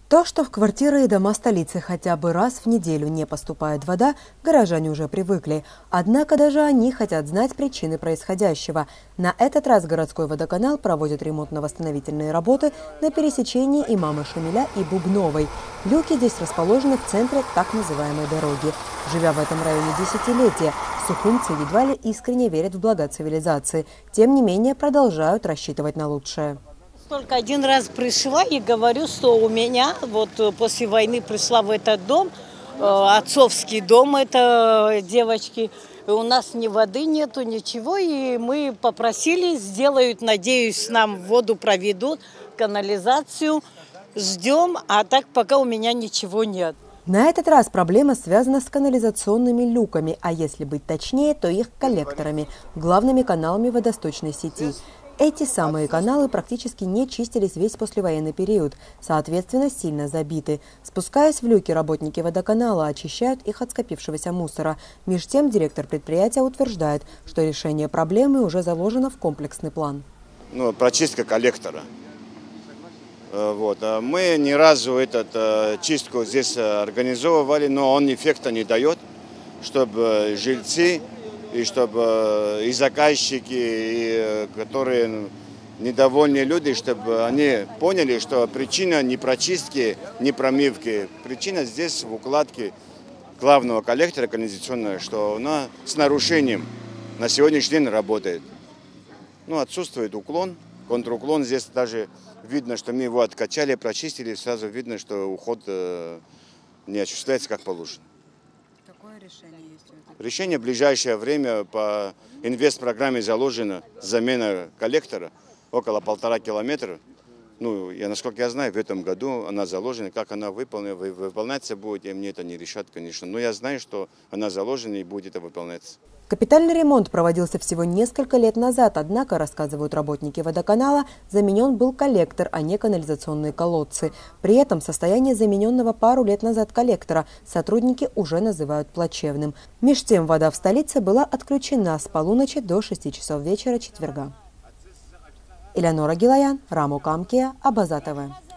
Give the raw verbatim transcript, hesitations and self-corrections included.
То, что в квартиры и дома столицы хотя бы раз в неделю не поступает вода, горожане уже привыкли. Однако даже они хотят знать причины происходящего. На этот раз городской водоканал проводит ремонтно-восстановительные работы на пересечении Имама Шамиля и Бубновой. Люки здесь расположены в центре так называемой дороги. Живя в этом районе десятилетия, сухумцы едва ли искренне верят в блага цивилизации. Тем не менее, продолжают рассчитывать на лучшее. Только один раз пришла и говорю, что у меня вот после войны пришла в этот дом, отцовский дом, это девочки, и у нас ни воды нету, ничего, и мы попросили, сделают, надеюсь, нам воду проведут, канализацию, ждем, а так пока у меня ничего нет. На этот раз проблема связана с канализационными люками, а если быть точнее, то их коллекторами, главными каналами водосточной сети. Эти самые каналы практически не чистились весь послевоенный период, соответственно, сильно забиты. Спускаясь в люки, работники водоканала очищают их от скопившегося мусора. Меж тем, директор предприятия утверждает, что решение проблемы уже заложено в комплексный план. Ну, прочистка коллектора. Вот. Мы ни разу эту чистку здесь организовывали, но он эффекта не дает, чтобы жильцы и чтобы и заказчики, и которые недовольные люди, чтобы они поняли, что причина не прочистки, не промывки. Причина здесь в укладке главного коллектора канализационного, что она с нарушением на сегодняшний день работает. Ну, отсутствует уклон, контруклон. Здесь даже видно, что мы его откачали, прочистили, сразу видно, что уход не осуществляется как положено. Какое решение есть у этого? Решение в ближайшее время по инвестпрограмме заложено замена коллектора около полтора километра. Ну, я, насколько я знаю, в этом году она заложена. Как она выполнена, выполняться будет, и мне это не решат, конечно. Но я знаю, что она заложена и будет это выполняться. Капитальный ремонт проводился всего несколько лет назад, однако, рассказывают работники водоканала, заменен был коллектор, а не канализационные колодцы. При этом состояние замененного пару лет назад коллектора сотрудники уже называют плачевным. Меж тем, вода в столице была отключена с полуночи до шести часов вечера четверга. Элеонора Гилаян, Рамо Камкия, Абаза ТВ.